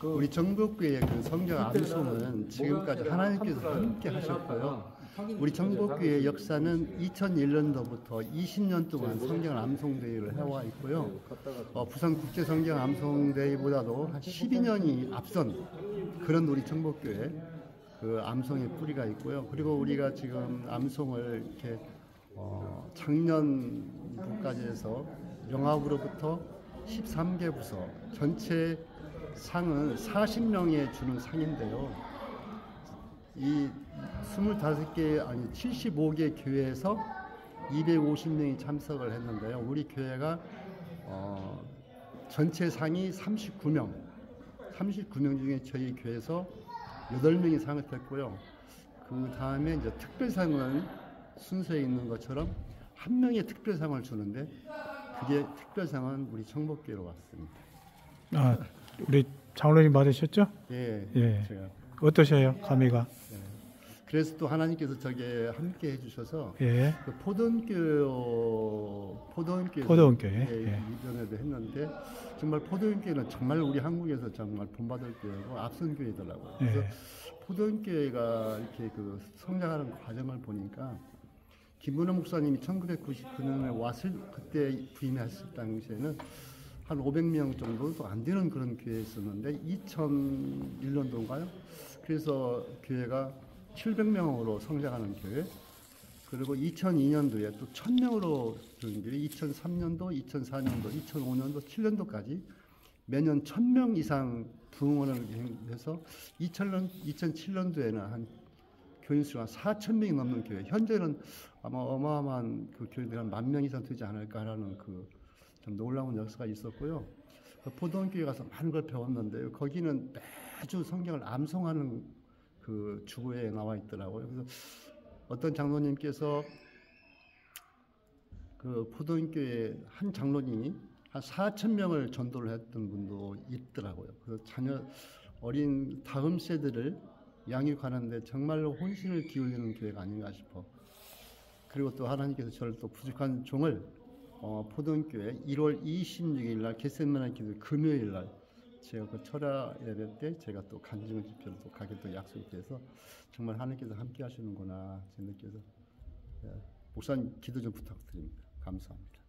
우리 정복교의 그 성경 암송은 지금까지 하나님께서 함께 하셨고요. 우리 정복교의 역사는 2001년도부터 20년 동안 성경 암송대회를 해와 있고요. 부산 국제 성경 암송대회보다도 한 12년이 앞선 그런 우리 정복교의 그 암송의 뿌리가 있고요. 그리고 우리가 지금 암송을 이렇게 작년부까지 해서 영화부로부터 13개 부서 전체 상은 40명에 주는 상인데요. 이 25개 아니 75개 교회에서 250명이 참석을 했는데요. 우리 교회가 전체 상이 39명 중에 저희 교회에서 8명이 상을 탔고요. 그 다음에 이제 특별상은 순서에 있는 것처럼 한 명의 특별상을 주는데 그게 특별상은 우리 정복교회로 왔습니다. 아, 우리 장로님 받으셨죠? 예. 예. 제가. 어떠셔요, 감회가? 예. 그래서 또 하나님께서 저게 함께 해주셔서 예. 그 포도원교회 예. 이전에도 했는데 정말 포도원교회는 정말 우리 한국에서 정말 본받을 교회고 앞선 교회더라고요. 그래서 예. 포도원교회가 이렇게 그 성장하는 과정을 보니까 김문호 목사님이 1999년에 왔을 그때 부임했을 당시에는 한 500명 정도도 안 되는 그런 교회였었는데 2001년도인가요? 그래서 교회가 700명으로 성장하는 교회, 그리고 2002년도에 또 1000명으로 되는 교회, 2003년도, 2004년도, 2005년도, 7년도까지 매년 1000명 이상 부흥원을 해서 2007년도에는 한 교인 수가 4,000명이 넘는 교회, 현재는 아마 어마어마한 그 교인들이 한 10,000명 이상 되지 않을까라는 그 좀 놀라운 역사가 있었고요. 그 포도원교회 가서 많은 걸 배웠는데요. 거기는 매주 성경을 암송하는 그 주보에 나와 있더라고요. 그래서 어떤 장로님께서 그 포도원교회 한 장로님이 한 4,000명을 전도를 했던 분도 있더라고요. 그래서 자녀 어린 다음 세대를 양육하는데 정말로 혼신을 기울이는 교회가 아닌가 싶어. 그리고 또 하나님께서 저를 또 부족한 종을 포도원교회 1월 26일 날 겟세마네 기도 금요일 날 제가 그 철야 예배 때 제가 또 간증 집회를 또 가게 또 약속이 돼서 정말 하나님께서 함께 하시는구나 제 느껴서 목사님 기도 좀 부탁드립니다. 감사합니다.